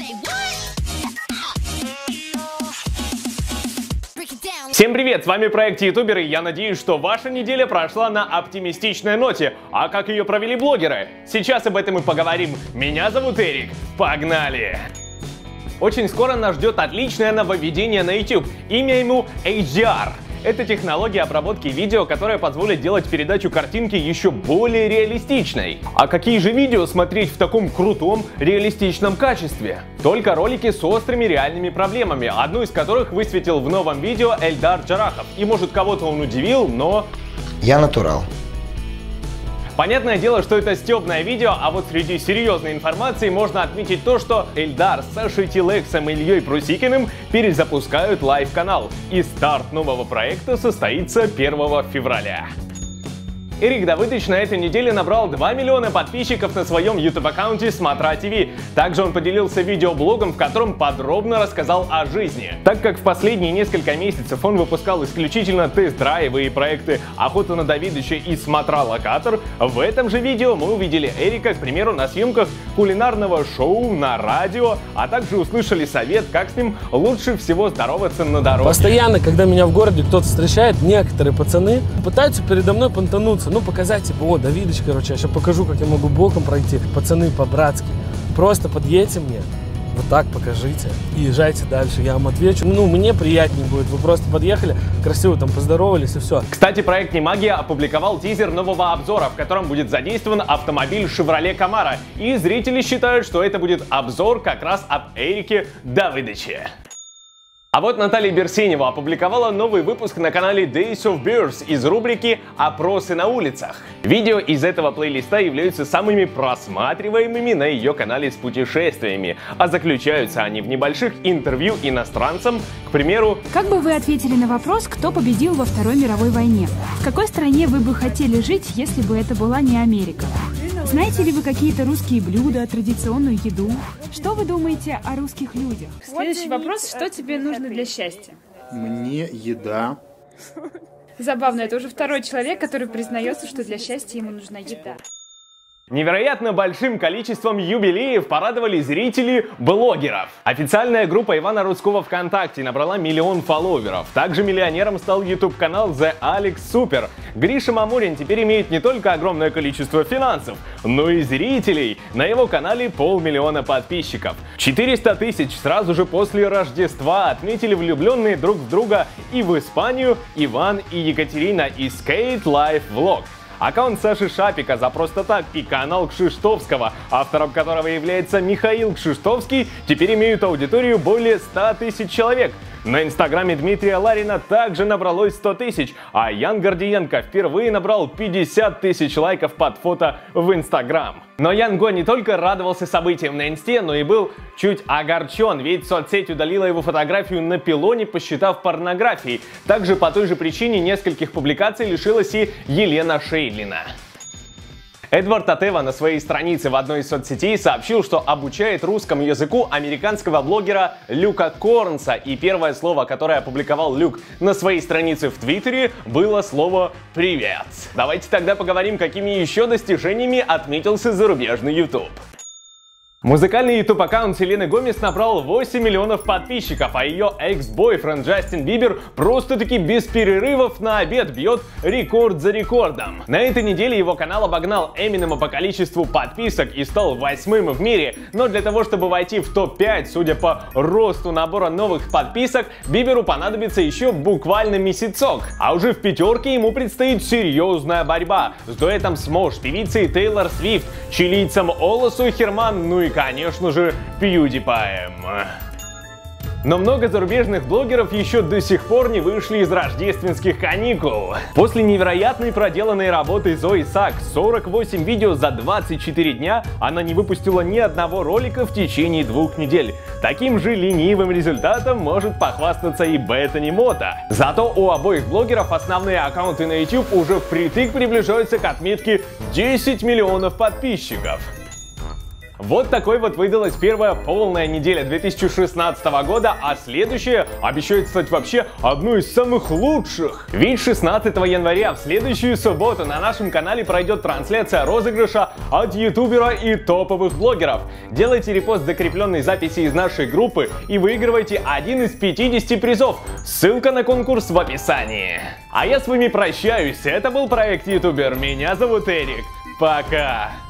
Всем привет, с вами проект Ютуберы, и я надеюсь, что ваша неделя прошла на оптимистичной ноте. А как ее провели блогеры? Сейчас об этом и поговорим. Меня зовут Эрик. Погнали! Очень скоро нас ждет отличное нововведение на YouTube. Имя ему HDR. Это технология обработки видео, которая позволит делать передачу картинки еще более реалистичной. А какие же видео смотреть в таком крутом, реалистичном качестве? Только ролики с острыми реальными проблемами, одну из которых высветил в новом видео Эльдар Джарахов. И может кого-то он удивил, но... Я натурал. Понятное дело, что это стебное видео, а вот среди серьезной информации можно отметить то, что Эльдар с Сашей Тилексом и Ильей Прусикиным перезапускают лайв-канал. И старт нового проекта состоится 1 февраля. Эрик Давыдович на этой неделе набрал 2 миллиона подписчиков на своем YouTube-аккаунте Смотра ТВ. Также он поделился видеоблогом, в котором подробно рассказал о жизни. Так как в последние несколько месяцев он выпускал исключительно тест-драйвы и проекты «Охота на Давидыча» и «Смотра Локатор», в этом же видео мы увидели Эрика, к примеру, на съемках кулинарного шоу на радио, а также услышали совет, как с ним лучше всего здороваться на дороге. Постоянно, когда меня в городе кто-то встречает, некоторые пацаны пытаются передо мной понтануться. Ну, показать, типа, о, Давидыч, короче, я сейчас покажу, как я могу боком пройти. Пацаны, по-братски, просто подъедьте мне, вот так покажите, и езжайте дальше, я вам отвечу. Ну, мне приятнее будет, вы просто подъехали, красиво там поздоровались и все. Кстати, проект Немагия опубликовал тизер нового обзора, в котором будет задействован автомобиль Chevrolet Camaro. И зрители считают, что это будет обзор как раз об Эрике Давыдовиче. А вот Наталья Берсенева опубликовала новый выпуск на канале Days of Beers из рубрики «Опросы на улицах». Видео из этого плейлиста являются самыми просматриваемыми на ее канале с путешествиями, а заключаются они в небольших интервью иностранцам, к примеру... Как бы вы ответили на вопрос, кто победил во Второй мировой войне? В какой стране вы бы хотели жить, если бы это была не Америка? Знаете ли вы какие-то русские блюда, традиционную еду? Что вы думаете о русских людях? Следующий вопрос. Что тебе нужно для счастья? Мне еда. Забавно, это уже второй человек, который признается, что для счастья ему нужна еда. Невероятно большим количеством юбилеев порадовали зрители блогеров. Официальная группа Ивана Рудского ВКонтакте набрала 1 миллион фолловеров. Также миллионером стал YouTube-канал The Alex Super. Гриша Мамурин теперь имеет не только огромное количество финансов, но и зрителей. На его канале 500 000 подписчиков. 400 тысяч сразу же после Рождества отметили влюбленные друг в друга и в Испанию Иван и Екатерина из Skate Life Vlog. Аккаунт Саши Шапика за просто так и канал Кшиштовского, автором которого является Михаил Кшиштовский, теперь имеют аудиторию более 100 тысяч человек. На инстаграме Дмитрия Ларина также набралось 100 тысяч, а Ян Гордиенко впервые набрал 50 тысяч лайков под фото в инстаграм. Но Ян Го не только радовался событиям на инсте, но и был чуть огорчен, ведь соцсеть удалила его фотографию на пилоне, посчитав порнографией. Также по той же причине нескольких публикаций лишилась и Елена Шейдлина. Эдвард Атева на своей странице в одной из соцсетей сообщил, что обучает русскому языку американского блогера Люка Корнса. И первое слово, которое опубликовал Люк на своей странице в Твиттере, было слово «Привет». Давайте тогда поговорим, какими еще достижениями отметился зарубежный YouTube. Музыкальный YouTube-аккаунт Селены Гомес набрал 8 миллионов подписчиков, а ее экс-бойфренд Джастин Бибер просто-таки без перерывов на обед бьет рекорд за рекордом. На этой неделе его канал обогнал Эминема по количеству подписок и стал 8-м в мире, но для того, чтобы войти в топ-5, судя по росту набора новых подписок, Биберу понадобится еще буквально месяцок. А уже в пятерке ему предстоит серьезная борьба с дуэтом Smosh, певицей Тейлор Свифт, чилийцем Оласу Херман, ну и, конечно же, PewDiePie. Но много зарубежных блогеров еще до сих пор не вышли из рождественских каникул. После невероятной проделанной работы Зои Сак, 48 видео за 24 дня, она не выпустила ни одного ролика в течение 2 недель. Таким же ленивым результатом может похвастаться и Беттани Мота. Зато у обоих блогеров основные аккаунты на YouTube уже впритык приближаются к отметке 10 миллионов подписчиков. Вот такой вот выдалась первая полная неделя 2016 года, а следующая обещает стать вообще одной из самых лучших. Ведь 16 января в следующую субботу на нашем канале пройдет трансляция розыгрыша от ютубера и топовых блогеров. Делайте репост закрепленной записи из нашей группы и выигрывайте один из 50 призов. Ссылка на конкурс в описании. А я с вами прощаюсь. Это был проект Ютубер. Меня зовут Эрик. Пока!